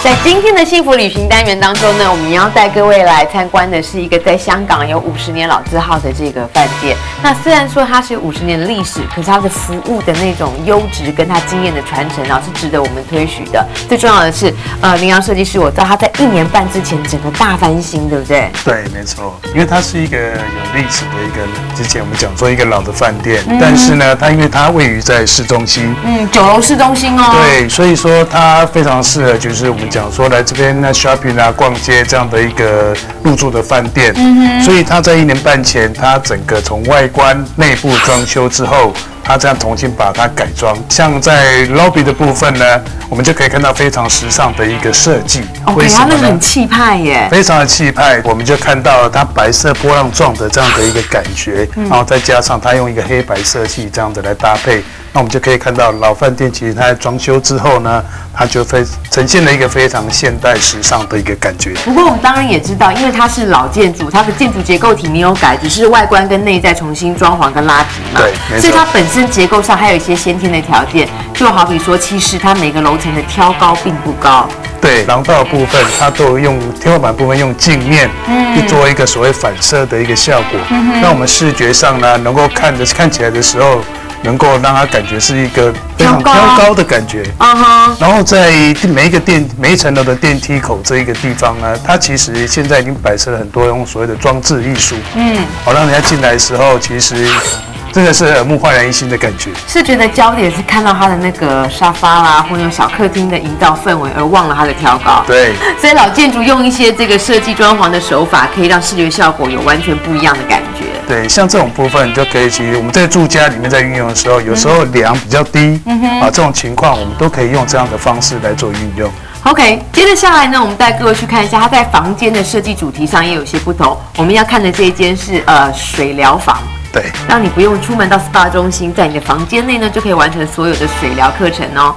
在今天的幸福旅行单元当中呢，我们要带各位来参观的是一个在香港有50年老字号的这个饭店。那虽然说它是有50年的历史，可是它的服务的那种优质跟它经验的传承啊，是值得我们推许的。最重要的是，羚羊设计师，我知道他在1年半之前整个大翻新，对不对？ 对，没错，因为它是一个有历史的一个，之前我们讲说一个老的饭店，但是呢，它因为它位于在市中心 ，9楼市中心哦， 对，所以说它非常适合，就是我们讲说来这边呢 shopping 啊、逛街这样的一个入住的饭店，所以它在1年半前，它整个从外观、内部装修之后。它这样重新把它改装，像在 lobby 的部分呢，我们就可以看到非常时尚的一个设计。 为什么呢？它那个很气派耶， 非常的气派。我们就看到它白色波浪状的这样的一个感觉，然后再加上它用一个黑白色系这样子来搭配，那我们就可以看到老饭店其实它在装修之后呢，它就呈现了一个非常现代时尚的一个感觉。 不过我们当然也知道，因为它是老建筑，它的建筑结构体没有改，只是外观跟内在重新装潢跟拉皮嘛。 对，没错。 所以它本身结构上还有一些先天的条件，就好比说，其实它每个楼层的挑高并不高。 对，廊道部分它都用天花板部分用镜面去做一个所谓反射的一个效果，让我们视觉上呢能够看起来的时候。能够让它感觉是一个非常挑高的感觉，然后在每一层楼的电梯口这一个地方呢，它其实现在已经摆设了很多用所谓的装置艺术，好让人家进来的时候，其实真的是耳目焕然一新的感觉。 是觉得焦点是看到它的那个沙发啦，或者有小客厅的营造氛围，而忘了它的挑高。 对， 所以老建筑用一些这个设计装潢的手法，可以让视觉效果有完全不一样的感觉。 对，像这种部分就可以，其实我们在住家里面在运用的时候，有时候梁比较低，这种情况我们都可以用这样的方式来做运用。 OK， 接着下来呢，我们带各位去看一下，它在房间的设计主题上也有些不同。我们要看的这一间是水疗房。 对， 让你不用出门到 SPA 中心，在你的房间内呢就可以完成所有的水疗课程哦。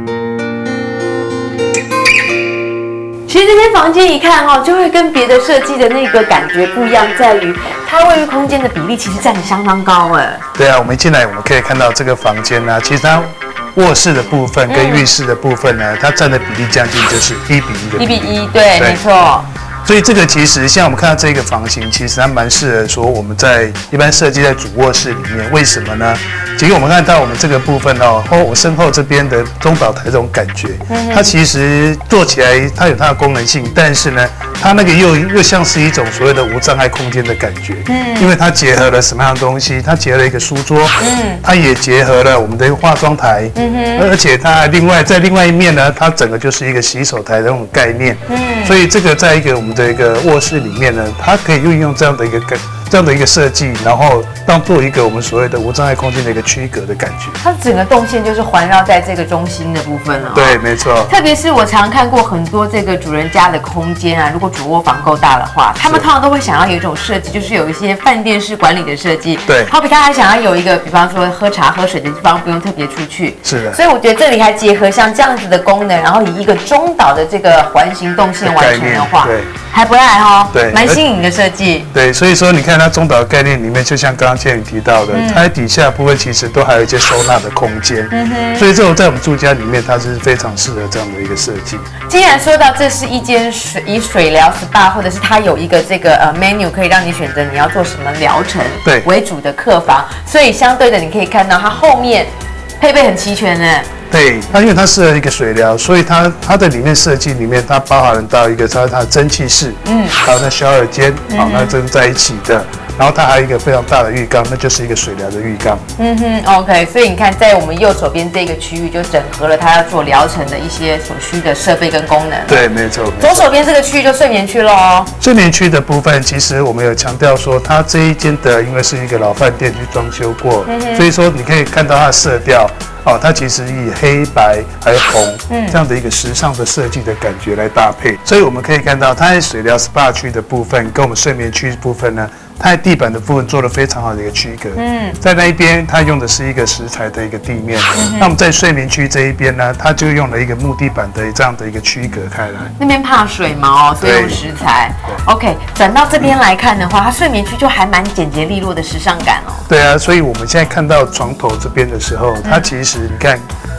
其实这间房间一看就会跟别的设计的那个感觉不一样，在于它位于空间的比例其实占得相当高哎。 对啊，我们一进来我们可以看到这个房间呢，其实它卧室的部分跟浴室的部分呢，它占的比例将近就是1比1的比例。1比1， 对，没错。 所以这个其实像我们看到这个房型，其实还蛮适合说我们在一般设计在主卧室里面。为什么呢？其实我们看到我们这个部分我身后这边的中岛台这种感觉，它其实做起来它有它的功能性，但是呢，它那个又像是一种所谓的无障碍空间的感觉。因为它结合了什么样的东西？它结合了一个书桌，它也结合了我们的化妆台，而且它在另外一面呢，它整个就是一个洗手台的那种概念。所以这个在一个我们的一个卧室里面呢，它可以运用这样的一个设计，然后当做一个我们所谓的无障碍空间的一个区隔的感觉。 它整个动线就是环绕在这个中心的部分了。 对，没错。 特别是我常看过很多这个主人家的空间啊，如果主卧房够大的话，他们通常都会想要有一种设计，就是有一些饭店式管理的设计。 对。 好比他还想要有一个，比方说喝茶喝水的地方，不用特别出去。 是的。 所以我觉得这里还结合像这样子的功能，然后以一个中岛的这个环形动线完成的话， 对， 还不赖哈。 对， 蛮新颖的设计。 对，所以说你看它中岛的概念里面，就像刚刚倩宇提到的，它在底下部分其实都还有一些收纳的空间。所以这种在我们住家里面，它是非常适合这样的一个设计。 既然说到这是一间以水疗 SPA， 或者是它有一个这个menu 可以让你选择你要做什么疗程为主的客房，所以相对的你可以看到它后面配备很齐全呢。 对，它因为它适合一个水疗，所以它的里面设计里面它包含到一个它的蒸汽室，还有那小耳间，那这是在一起的。然后它还有一个非常大的浴缸，那就是一个水疗的浴缸。 OK， 所以你看，在我们右手边这个区域就整合了它要做疗程的一些所需的设备跟功能。 对，没错。 左手边这个区域就睡眠区喽。 睡眠区的部分，其实我们有强调说，它这一间的因为是一个老饭店去装修过，所以说你可以看到它的色调。它其实以黑白还有红这样的一个时尚的设计的感觉来搭配，所以我们可以看到它在水疗 SPA 区的部分跟我们睡眠区的部分呢，它在地板的部分做了非常好的一个区隔。在那一边它用的是一个石材的一个地面，那我们在睡眠区这一边呢，它就用了一个木地板的这样的一个区隔开来。 那边怕水嘛所以用石材。OK， 转到这边来看的话，它睡眠区就还蛮简洁利落的时尚感哦。 对啊，所以我们现在看到床头这边的时候，它其实你看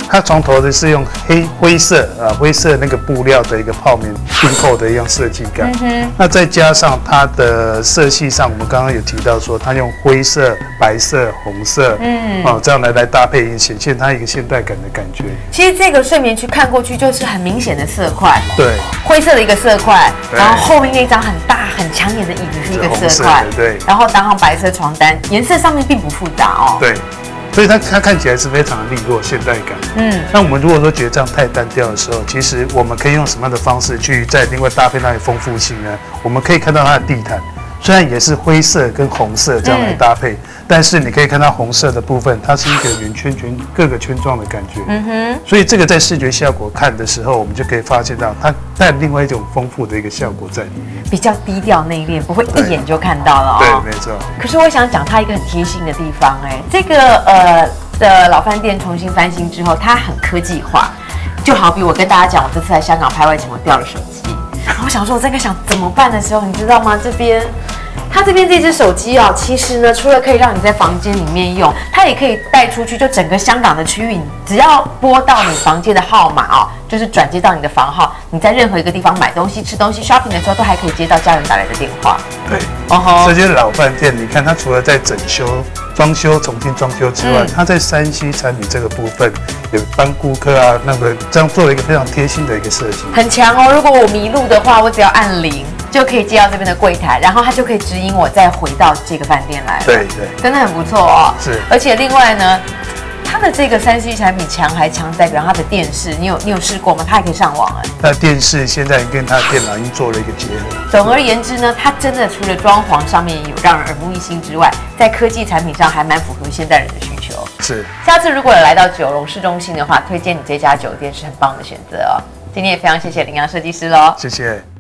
它床头的是用灰色灰色那个布料的一个泡棉拼扣的一样设计感。那再加上它的色系上，我们刚刚有提到说，它用灰色、白色、红色，这样来搭配，显现它一个现代感的感觉。 其实这个睡眠区看过去就是很明显的色块， 对， 灰色的一个色块，然后后面那张很大很抢眼的椅子是一个色块， 对， 然后搭上白色床单，颜色上面并不复杂哦。 对。所以它看起来是非常的利落、现代感。那我们如果说觉得这样太单调的时候，其实我们可以用什么样的方式去再另外搭配它的丰富性呢？我们可以看到它的地毯，虽然也是灰色跟红色这样来搭配，但是你可以看到红色的部分，它是一个圆圈各个圈状的感觉。所以这个在视觉效果看的时候，我们就可以发现到它带另外一种丰富的一个效果在里面， 比较低调内敛，不会一眼就看到了。 对，没错。 可是我想讲它一个很贴心的地方，这个的老饭店重新翻新之后，它很科技化，就好比我跟大家讲，我这次来香港拍外景，我掉了手机，然后我想说我在想怎么办的时候，你知道吗？它这边这只手机啊，其实呢，除了可以让你在房间里面用，它也可以带出去，就整个香港的区域，你只要拨到你房间的号码哦，就是转接到你的房号，你在任何一个地方买东西、吃东西、shopping 的时候，都还可以接到家人打来的电话。 对，这些老饭店，你看它除了在整修、重新装修之外，它在3C 产品这个部分，也帮顾客这样做了一个非常贴心的一个设计， 很强哦。如果我迷路的话，我只要按0。就可以接到这边的柜台，然后它就可以指引我再回到这个饭店来。 对， 真的很不错哦。 是， 而且另外呢，它的这个3C 产品强在，比方它的电视，你有试过吗？它还可以上网它的电视现在跟它的电脑已经做了一个结合。 总而言之呢，它真的除了装潢上面有让人耳目一新之外，在科技产品上还蛮符合现代人的需求。 是。 下次如果有来到九龙市中心的话，推荐你这家酒店是很棒的选择哦。今天也非常谢谢林阳设计师喽， 谢谢。